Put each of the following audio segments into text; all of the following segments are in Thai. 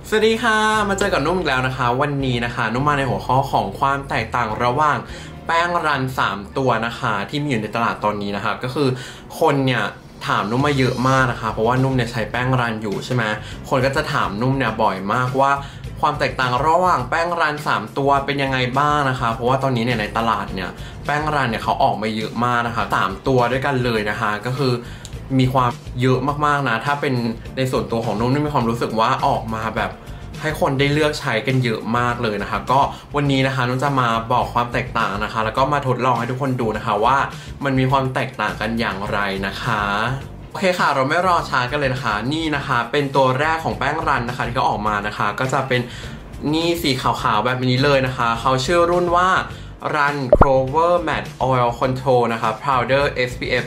สวัสดีค่ะมาเจอกับนุ่มอีกแล้วนะคะวันนี้นะคะนุ่มมาในหัวข้อของความแตกต่างระหว่างแป้งรัน3ตัวนะคะที่มีอยู่ในตลาดตอนนี้นะคะก็คือคนเนี่ยถามนุ่มมาเยอะมากนะคะเพราะว่านุ่มเนี่ยใช้แป้งรันอยู่ใช่ไหมคนก็จะถามนุ่มเนี่ยบ่อยมากว่าความแตกต่างระหว่างแป้งรัน3ตัวเป็นยังไงบ้างนะคะเพราะว่าตอนนี้เนี่ยในตลาดเนี่ยแป้งรันเนี่ยเขาออกมาเยอะมากนะคะ3ตัวด้วยกันเลยนะคะก็คือมีความเยอะมากๆนะถ้าเป็นในส่วนตัวของนุ่มมีความรู้สึกว่าออกมาแบบให้คนได้เลือกใช้กันเยอะมากเลยนะคะก็วันนี้นะคะนุ่นจะมาบอกความแตกต่างนะคะแล้วก็มาทดลองให้ทุกคนดูนะคะว่ามันมีความแตกต่างกันอย่างไรนะคะโอเคค่ะเราไม่รอช้ากันเลยนะคะนี่นะคะเป็นตัวแรกของแป้งรันนะคะที่เขาออกมานะคะก็จะเป็นนี่สีขาวๆแบบนี้เลยนะคะเขาชื่อรุ่นว่า Run Clover Matte Oil Control นะคะ Powder SPF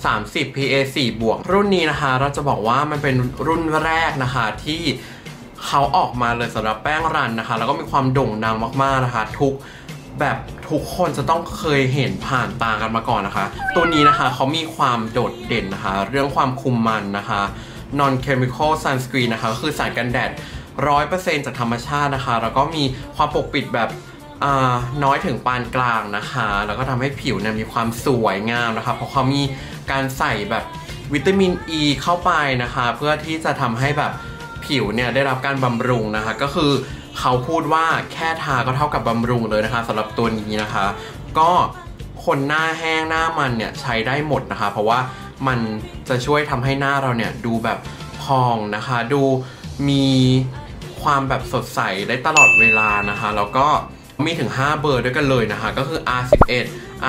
30 PA 4 บวกรุ่นนี้นะคะเราจะบอกว่ามันเป็นรุ่นแรกนะคะที่เขาออกมาเลยสำหรับแป้งรันนะคะแล้วก็มีความโด่งดังมากๆนะคะทุกคนจะต้องเคยเห็นผ่านตากันมาก่อนนะคะตัวนี้นะคะเขามีความโดดเด่นนะคะเรื่องความคุมมันนะคะ non chemical sunscreen นะคะก็คือสารกันแดด 100% จากธรรมชาตินะคะแล้วก็มีความปกปิดแบบน้อยถึงปานกลางนะคะแล้วก็ทำให้ผิวเนี่ยมีความสวยงามนะคะเพราะเขามีการใส่แบบวิตามิน E เข้าไปนะคะเพื่อที่จะทำให้แบบผิวเนี่ยได้รับการบำรุงนะคะก็คือเขาพูดว่าแค่ทาก็เท่ากับบำรุงเลยนะคะสำหรับตัวนี้นะคะก็คนหน้าแห้งหน้ามันเนี่ยใช้ได้หมดนะคะเพราะว่ามันจะช่วยทำให้หน้าเราเนี่ยดูแบบพองนะคะดูมีความแบบสดใสได้ตลอดเวลานะคะแล้วก็มีถึง5เบอร์ด้วยกันเลยนะคะก็คือ R11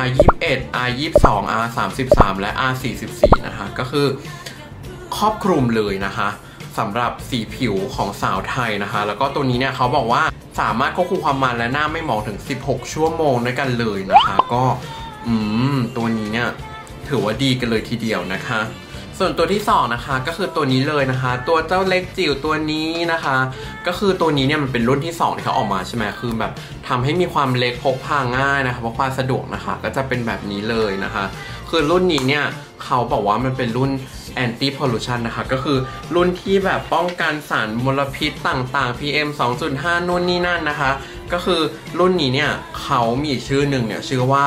R21 R22 R33 และ R44 นะคะก็คือครอบคลุมเลยนะคะสำหรับสีผิวของสาวไทยนะคะแล้วก็ตัวนี้เนี่ยเขาบอกว่าสามารถควบคุมความมันและหน้าไม่หมองถึง16ชั่วโมงด้วยกันเลยนะคะก็ตัวนี้เนี่ยถือว่าดีกันเลยทีเดียวนะคะส่วนตัวที่2นะคะก็คือตัวนี้เลยนะคะตัวเจ้าเล็กจิ๋วตัวนี้นะคะก็คือตัวนี้เนี่ยมันเป็นรุ่นที่2ที่เขาออกมาใช่ไหมคือแบบทำให้มีความเล็กพกพาง่ายนะคะพกพาสะดวกนะคะก็จะเป็นแบบนี้เลยนะคะคือรุ่นนี้เนี่ยเขาบอกว่ามันเป็นรุ่น anti pollution นะคะก็คือรุ่นที่แบบป้องกันสารมลพิษต่างๆ PM 2.5 นู่นนี่นั่นนะคะก็คือรุ่นนี้เนี่ยเขามีชื่อหนึ่งเนี่ยชื่อว่า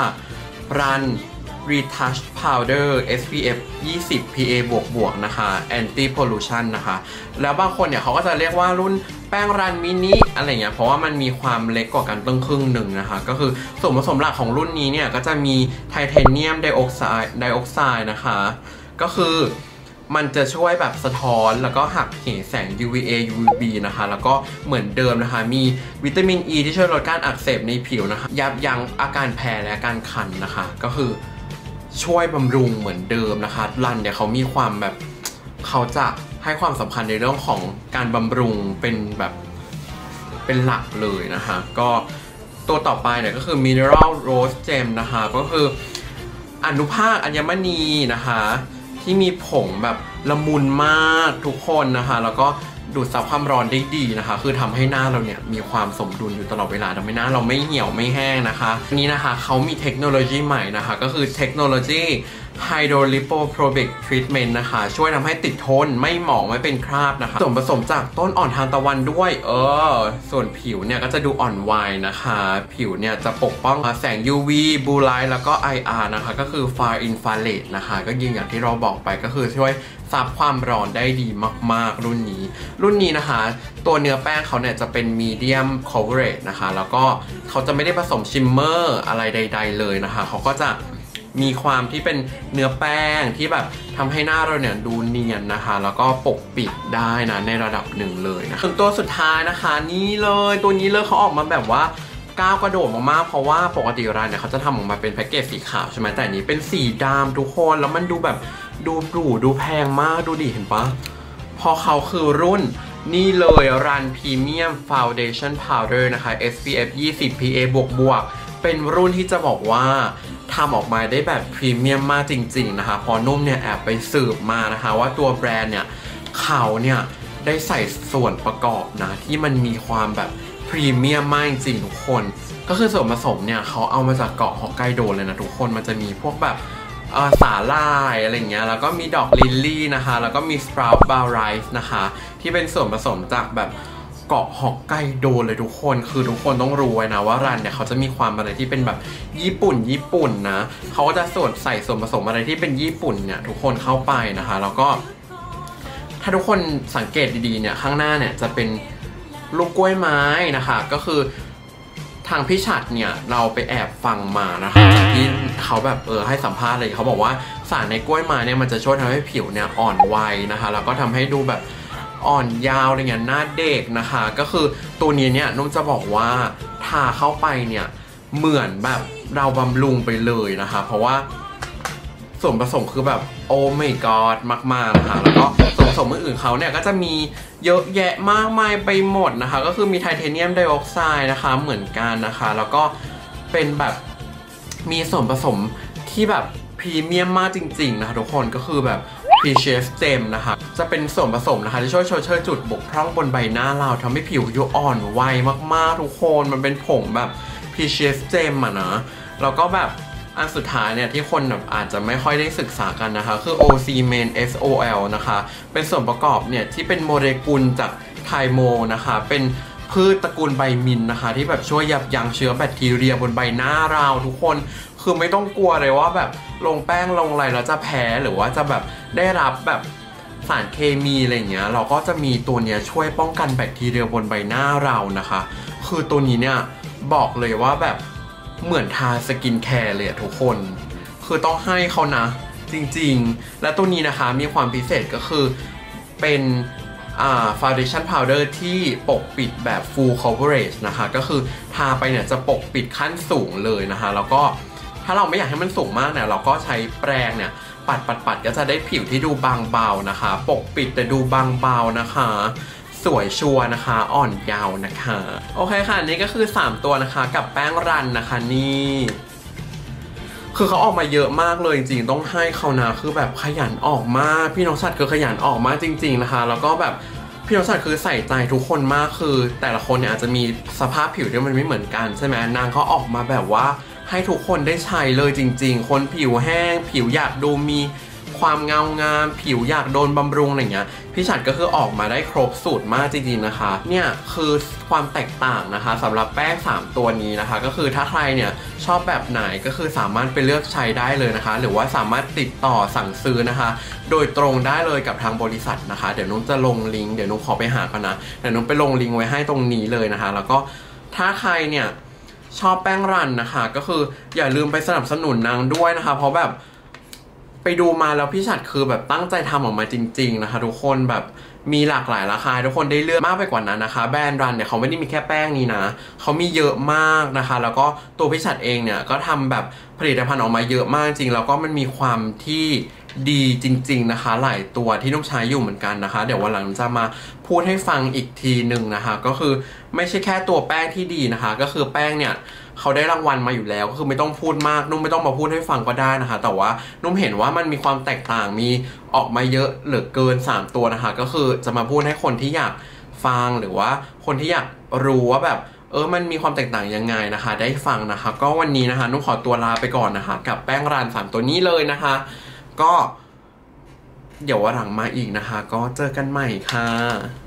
Run Retouch Powder SPF 20 PA บวกนะคะ anti pollution นะคะแล้วบางคนเนี่ยเขาก็จะเรียกว่ารุ่นแป้งรันมินิอะไรเงี้ยเพราะว่ามันมีความเล็กกว่ากันตั้งครึ่งหนึ่งนะคะก็คือส่วนผสมหลักของรุ่นนี้เนี่ยก็จะมีไทเทเนียมไดออกไซด์นะคะก็คือมันจะช่วยแบบสะท้อนแล้วก็หักเหแสง UVA UVB นะคะแล้วก็เหมือนเดิมนะคะมีวิตามิน E ที่ช่วยลดการอักเสบในผิวนะคะยับยั้งอาการแพ้และอาการคันนะคะก็คือช่วยบำรุงเหมือนเดิมนะคะรันเนี่ยเขามีความแบบเขาจะให้ความสำคัญในเรื่องของการบำรุงเป็นแบบเป็นหลักเลยนะคะก็ตัวต่อไปเนี่ยก็คือ Mineral Rose Gem นะคะก็คืออนุภาคอัญมณีนะคะที่มีผงแบบละมุนมากทุกคนนะคะแล้วก็ดูดซับความร้อนได้ดีนะคะคือทำให้หน้าเราเนี่ยมีความสมดุลอยู่ตลอดเวลาทำให้หน้าเราไม่เหี่ยวไม่แห้งนะคะนี้นะคะเขามีเทคโนโลยีใหม่นะคะก็คือเทคโนโลยี Hydrolipoprobic Treatment นะคะช่วยทำให้ติดทนไม่หมองไม่เป็นคราบนะคะส่วนผสมจากต้นอ่อนทานตะวันด้วยส่วนผิวเนี่ยก็จะดูอ่อนวัยนะคะผิวเนี่ยจะปกป้องแสง UV Blue Light แล้วก็ IR นะคะก็คือ Far Infrared นะคะก็ยิ่งอย่างที่เราบอกไปก็คือช่วยซับความร้อนได้ดีมากๆรุ่นนี้นะคะตัวเนื้อแป้งเขาเนี่ยจะเป็น medium coverage นะคะแล้วก็เขาจะไม่ได้ผสมชิมเมอร์อะไรใดๆเลยนะคะเขาก็จะมีความที่เป็นเนื้อแป้งที่แบบทำให้หน้าเราเนี่ยดูเนียนนะคะแล้วก็ปกปิดได้นะในระดับหนึ่งเลยนะส่วนตัวสุดท้ายนะคะนี่เลยตัวนี้เลยเขาออกมาแบบว่าก้าวกระโดดมากๆเพราะว่าปกติร้านเนี่ยเขาจะทำออกมาเป็นแพ็กเกจสีขาวใช่ไหมแต่อันนี้เป็นสีดำทุกคนแล้วมันดูแบบดูหรูดูแพงมากดูดิเห็นปะพอเขาคือรุ่นนี่เลย Run Premium Foundation Powder นะคะ SPF 20 PA บวกเป็นรุ่นที่จะบอกว่าทำออกมาได้แบบพรีเมียมมากจริงๆนะคะพอนุ่มเนี่ยแอบไปสืบมานะคะว่าตัวแบรนด์เนี่ยเขาเนี่ยได้ใส่ส่วนประกอบนะที่มันมีความแบบพรีเมียมมากจริงๆทุกคนก็คือส่วนผสมเนี่ยเขาเอามาจากเกาะฮอกไกโดเลยนะทุกคนมันจะมีพวกแบบสาหร่ายอะไรเงี้ยแล้วก็มีดอกลิลลี่นะคะแล้วก็มีสปราวต์บาร์ไรซ์นะคะที่เป็นส่วนผสมจากแบบเกาะฮอกไกโดเลยทุกคนคือทุกคนต้องรู้ไว้นะว่ารันเนี่ยเขาจะมีความอะไรที่เป็นแบบญี่ปุ่นนะเขาก็จะใส่ส่วนผสมอะไรที่เป็นญี่ปุ่นเนี่ยทุกคนเข้าไปนะคะแล้วก็ถ้าทุกคนสังเกตดีๆเนี่ยข้างหน้าเนี่ยจะเป็นลูกกล้วยไม้นะคะก็คือทางพี่ฉัดเนี่ยเราไปแอบฟังมานะคะที่เขาแบบให้สัมภาษณ์เลยเขาบอกว่าสารในกล้วยไม้เนี่ยมันจะช่วยทำให้ผิวเนี่ยอ่อนวัยนะคะแล้วก็ทำให้ดูแบบอ่อนยาวอะไรเงี้ยหน้าเด็กนะคะก็คือตัวนี้เนี่ยนุ่มจะบอกว่าทาเข้าไปเนี่ยเหมือนแบบเราบำรุงไปเลยนะคะเพราะว่าส่วนผสมคือแบบโอ้ my god มากๆนะคะแล้วก็ส่วนผสมอื่นๆเขาเนี่ยก็จะมีเยอะแยะมากมายไปหมดนะคะก็คือมีไทเทเนียมไดออกไซด์นะคะเหมือนกันนะคะแล้วก็เป็นแบบมีส่วนผสมที่แบบพรีเมียมมากจริงๆนะคะทุกคนก็คือแบบ Precious Gem นะคะจะเป็นส่วนผสมนะคะที่ช่วยชดเชยจุดบกพร่องบนใบหน้าเราทำให้ผิวยุอ่อนวัยมากๆทุกคนมันเป็นผงแบบ Precious Gem อะนะแล้วก็แบบอันสุดท้ายเนี่ยที่คนแบบอาจจะไม่ค่อยได้ศึกษากันนะคะคือ OC Main SOL นะคะเป็นส่วนประกอบเนี่ยที่เป็นโมเลกุลจากไทโมนะคะเป็นพืชตระกูลใบมินนะคะที่แบบช่วยยับยั้งเชื้อแบคทีเรียบนใบหน้าเราทุกคนคือไม่ต้องกลัวเลยว่าแบบลงแป้งลงอะไรแล้วจะแพ้หรือว่าจะแบบได้รับแบบสารเคมีอะไรเงี้ยเราก็จะมีตัวเนี้ยช่วยป้องกันแบคทีเรียบนใบหน้าเรานะคะคือตัวนี้เนี่ยบอกเลยว่าแบบเหมือนทาสกินแคร์เลยทุกคนคือต้องให้เขานะจริงๆและตัวนี้นะคะมีความพิเศษก็คือเป็นfoundation powder ที่ปกปิดแบบ full coverage นะคะก็คือทาไปเนี่ยจะปกปิดขั้นสูงเลยนะคะแล้วก็ถ้าเราไม่อยากให้มันสูงมากเนี่ยเราก็ใช้แปรงเนี่ยปัดก็จะได้ผิวที่ดูบางเบานะคะปกปิดแต่ดูบางเบานะคะสวยชัวร์นะคะอ่อนเยาว์นะคะโอเคค่ะนี่ก็คือ3ตัวนะคะกับแป้งรันนะคะนี่คือเขาออกมาเยอะมากเลยจริงๆต้องให้เขานะคือแบบขยันออกมากพี่น้องสัตว์คือขยันออกมากจริงๆนะคะแล้วก็แบบพี่น้องสัตว์คือใส่ใจทุกคนมากคือแต่ละคนเนี่ยอาจจะมีสภาพผิวที่มันไม่เหมือนกันใช่ไหมนางเขาออกมาแบบว่าให้ทุกคนได้ใช้เลยจริงๆคนผิวแห้งผิวอยากดูมีความเงางามผิวอยากโดนบำรุงอะไรเงี้ยพี่ฉัดก็คือออกมาได้ครบสูตรมากจริงๆนะคะเนี่ยคือความแตกต่างนะคะสำหรับแป้ง3ตัวนี้นะคะก็คือถ้าใครเนี่ยชอบแบบไหนก็คือสามารถไปเลือกใช้ได้เลยนะคะหรือว่าสามารถติดต่อสั่งซื้อนะคะโดยตรงได้เลยกับทางบริษัทนะคะเดี๋ยวนุ้งจะลงลิงก์เดี๋ยวนุ้งขอไปหาก่อนนะเดี๋ยวนุ้งไปลงลิงก์ไว้ให้ตรงนี้เลยนะคะแล้วก็ถ้าใครเนี่ยชอบแป้งรันนะคะก็คืออย่าลืมไปสนับสนุนนางด้วยนะคะเพราะแบบไปดูมาแล้วพี่ฉัดคือแบบตั้งใจทำออกมาจริงๆนะคะทุกคนแบบมีหลากหลายราคาทุกคนได้เลือกมากไปกว่านั้นนะคะแบรนด์รันเนี่ยเขาไม่ได้มีแค่แป้งนี้นะเขามีเยอะมากนะคะแล้วก็ตัวพี่ฉัดเองเนี่ยก็ทำแบบผลิตภัณฑ์ออกมาเยอะมากจริงแล้วก็มันมีความที่ดีจริงๆนะคะหลายตัวที่ต้องใช้อยู่เหมือนกันนะคะเดี๋ยววันหลังจะมาพูดให้ฟังอีกทีหนึ่งนะคะก็คือไม่ใช่แค่ตัวแป้งที่ดีนะคะก็คือแป้งเนี่ยเขาได้รางวัลมาอยู่แล้วก็คือไม่ต้องพูดมากนุ่มไม่ต้องมาพูดให้ฟังก็ได้นะคะแต่ว่านุ่มเห็นว่ามันมีความแตกต่างมีออกมาเยอะเหลือเกิน3ตัวนะคะก็คือจะมาพูดให้คนที่อยากฟังหรือว่าคนที่อยากรู้ว่าแบบมันมีความแตกต่างยังไงนะคะได้ฟังนะคะก็วันนี้นะคะนุ่มขอตัวลาไปก่อนนะคะกับแป้งรัน3ตัวนี้เลยนะคะก็เดี๋ยววันหลังมาอีกนะคะก็เจอกันใหม่ค่ะ